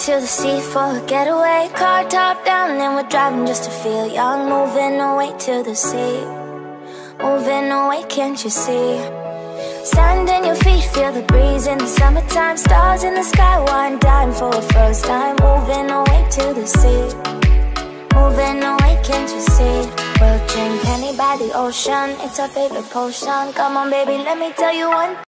to the sea for a getaway. Car top down and we're driving just to feel young. Moving away to the sea, moving away, can't you see? Sand in your feet, feel the breeze in the summertime. Stars in the sky, one dime for a first time. Moving away to the sea, moving away, can't you see? We'll drink honey by the ocean, it's our favorite potion. Come on baby, let me tell you one